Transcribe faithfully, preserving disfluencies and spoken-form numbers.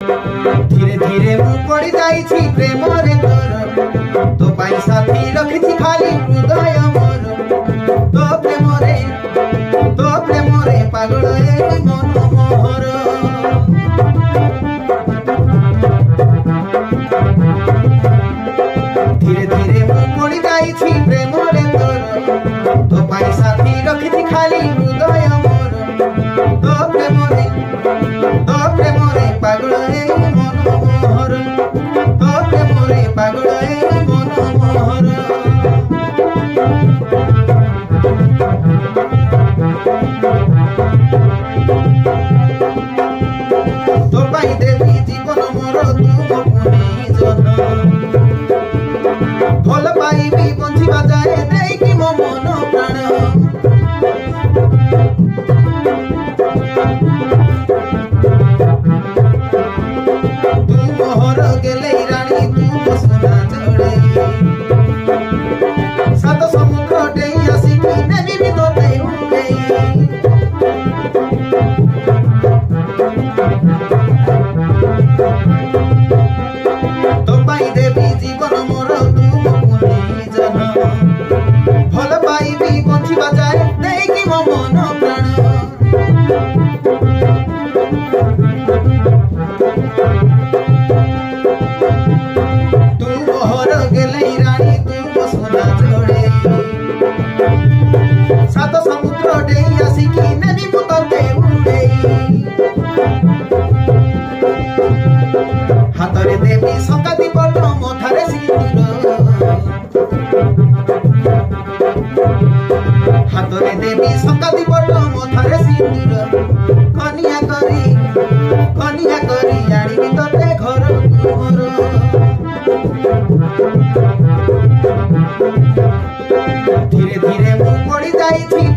धीरे धीरे मु पड़ी जाई छी प्रेम रे तोर तो पाई साथी रखी छी खाली हृदय मोर तो प्रेम रे तो प्रेम रे पागल ए मन मोहर धीरे धीरे मु पड़ी जाई छी प्रेम रे तोर तो पाई साथी रखी छी खाली हृदय मोर तो प्रेम रे तो प्रेम रे पागल ए मन मोहर तो प्रेम रे पागल ए मन मोहर तो पाई देवी जीवन मोर तू पुनी जन भल पाइबी बंचिबा जाए देकी मो मन प्राण तू मोहर गेले रानी तू मो सोना चढ़े सात समुद्र डेई आसिकी नेबी भी तोते उड़ेई तो पाई देवी जीवन मोर तू पुनी जन भल पाइबी बंचिबा जाए देकी मो मन प्राण तू मोहर गेले रानी तू मो सोना चढ़े सात समुद्र डेई आसिकी नेबी भी तोते उड़ेई हातरे देवी संकाती पट मथारे सिंदूर हातरे देवी संकाती पट मथारे सिंदूर कनिया करी कनिया करी आनिबी तते घर मोर धीरे धीरे मु पड़ी जाई छी